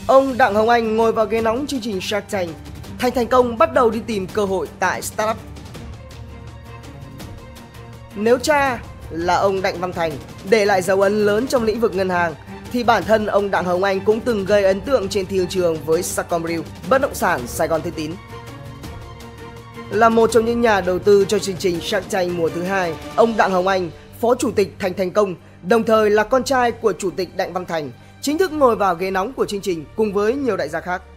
Ông Đặng Hồng Anh ngồi vào ghế nóng chương trình Shark Tank. Thành công bắt đầu đi tìm cơ hội tại startup. Nếu cha là ông Đặng Văn Thành để lại dấu ấn lớn trong lĩnh vực ngân hàng, thì bản thân ông Đặng Hồng Anh cũng từng gây ấn tượng trên thị trường với Sacomriu, bất động sản Sài Gòn Thương Tín. Là một trong những nhà đầu tư cho chương trình Shark Tank mùa thứ 2, ông Đặng Hồng Anh, Phó Chủ tịch Thành Công, đồng thời là con trai của Chủ tịch Đặng Văn Thành, chính thức ngồi vào ghế nóng của chương trình cùng với nhiều đại gia khác.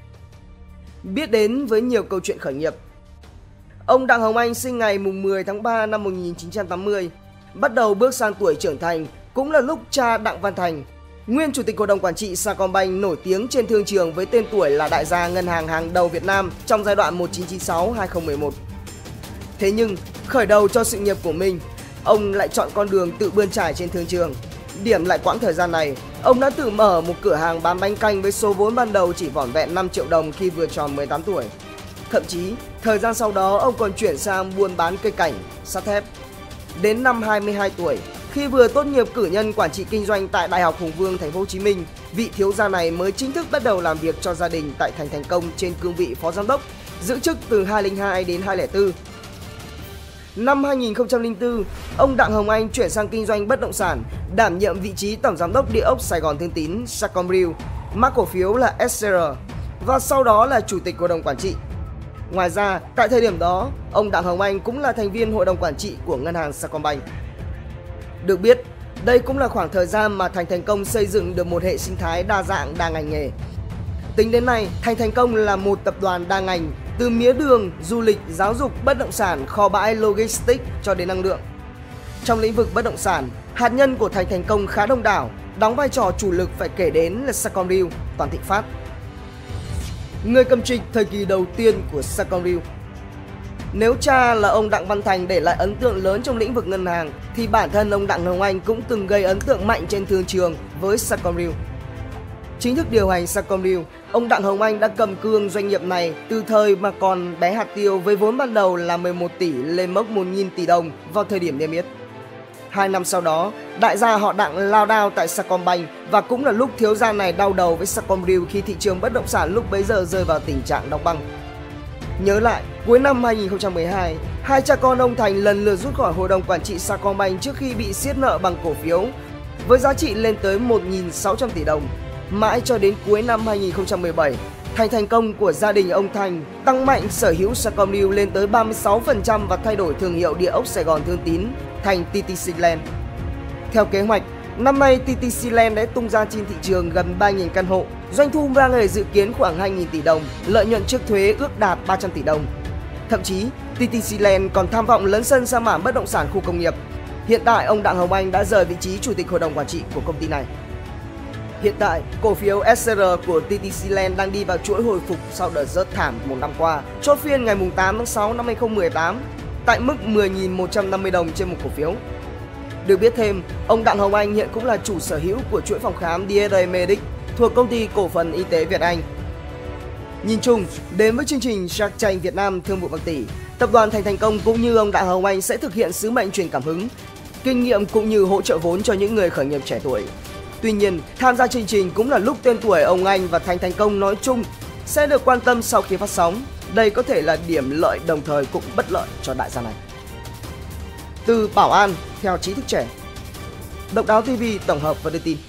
Biết đến với nhiều câu chuyện khởi nghiệp. Ông Đặng Hồng Anh sinh ngày 10 tháng 3 năm 1980, bắt đầu bước sang tuổi trưởng thành cũng là lúc cha Đặng Văn Thành, nguyên Chủ tịch Hội đồng Quản trị Sacombank nổi tiếng trên thương trường với tên tuổi là đại gia ngân hàng hàng đầu Việt Nam trong giai đoạn 1996-2011. Thế nhưng, khởi đầu cho sự nghiệp của mình, ông lại chọn con đường tự bươn trải trên thương trường. Điểm lại quãng thời gian này, ông đã tự mở một cửa hàng bán bánh canh với số vốn ban đầu chỉ vỏn vẹn 5 triệu đồng khi vừa tròn 18 tuổi. Thậm chí, thời gian sau đó ông còn chuyển sang buôn bán cây cảnh, sắt thép. Đến năm 22 tuổi, khi vừa tốt nghiệp cử nhân quản trị kinh doanh tại Đại học Hùng Vương, Thành phố Hồ Chí Minh, vị thiếu gia này mới chính thức bắt đầu làm việc cho gia đình tại Thành Công trên cương vị phó giám đốc, giữ chức từ 2002 đến 2004. Năm 2004, ông Đặng Hồng Anh chuyển sang kinh doanh bất động sản, đảm nhiệm vị trí tổng giám đốc địa ốc Sài Gòn Thương Tín, Sacomriu, mã cổ phiếu là SCR, và sau đó là chủ tịch hội đồng quản trị. Ngoài ra, tại thời điểm đó, ông Đặng Hồng Anh cũng là thành viên hội đồng quản trị của ngân hàng Sacombank. Được biết, đây cũng là khoảng thời gian mà Thành Công xây dựng được một hệ sinh thái đa dạng đa ngành nghề. Tính đến nay, Thành Công là một tập đoàn đa ngành, từ mía đường, du lịch, giáo dục, bất động sản, kho bãi, logistics cho đến năng lượng. Trong lĩnh vực bất động sản, hạt nhân của Thành Công khá đông đảo, đóng vai trò chủ lực phải kể đến là Sacomriu, Toàn Thịnh Phát. Người cầm trịch thời kỳ đầu tiên của Sacomriu. Nếu cha là ông Đặng Văn Thành để lại ấn tượng lớn trong lĩnh vực ngân hàng, thì bản thân ông Đặng Hồng Anh cũng từng gây ấn tượng mạnh trên thương trường với Sacomriu. Chính thức điều hành Sacomriu, ông Đặng Hồng Anh đã cầm cương doanh nghiệp này từ thời mà còn bé hạt tiêu với vốn ban đầu là 11 tỷ lên mốc 1.000 tỷ đồng vào thời điểm niêm yết. 2 năm sau đó, đại gia họ Đặng lao đao tại Sacombank và cũng là lúc thiếu gia này đau đầu với Sacomriu khi thị trường bất động sản lúc bấy giờ rơi vào tình trạng đóng băng. Nhớ lại, cuối năm 2012, hai cha con ông Thành lần lượt rút khỏi hội đồng quản trị Sacombank trước khi bị siết nợ bằng cổ phiếu với giá trị lên tới 1.600 tỷ đồng. Mãi cho đến cuối năm 2017, Thành Công của gia đình ông Thành tăng mạnh sở hữu Sacomriu lên tới 36% và thay đổi thương hiệu địa ốc Sài Gòn Thương Tín thành TTC Land. Theo kế hoạch, năm nay TTC Land đã tung ra trên thị trường gần 3.000 căn hộ, doanh thu vang lời dự kiến khoảng 2.000 tỷ đồng, lợi nhuận trước thuế ước đạt 300 tỷ đồng. Thậm chí, TTC Land còn tham vọng lấn sân sang mảng bất động sản khu công nghiệp. Hiện tại, ông Đặng Hồng Anh đã rời vị trí chủ tịch hội đồng quản trị của công ty này. Hiện tại, cổ phiếu SCR của TTC Land đang đi vào chuỗi hồi phục sau đợt rớt thảm một năm qua, chốt phiên ngày 8 tháng 6 năm 2018 tại mức 10.150 đồng trên một cổ phiếu. Được biết thêm, ông Đặng Hồng Anh hiện cũng là chủ sở hữu của chuỗi phòng khám DSA Medic thuộc công ty cổ phần y tế Việt Anh. Nhìn chung, đến với chương trình Shark Tank Việt Nam thương vụ bạc tỷ, tập đoàn Thành Công cũng như ông Đặng Hồng Anh sẽ thực hiện sứ mệnh truyền cảm hứng, kinh nghiệm cũng như hỗ trợ vốn cho những người khởi nghiệp trẻ tuổi. Tuy nhiên, tham gia chương trình cũng là lúc tên tuổi ông Anh và Thành Công nói chung sẽ được quan tâm sau khi phát sóng. Đây có thể là điểm lợi đồng thời cũng bất lợi cho đại gia này. Từ Bảo An theo trí thức trẻ, Độc Đáo TV tổng hợp và đưa tin.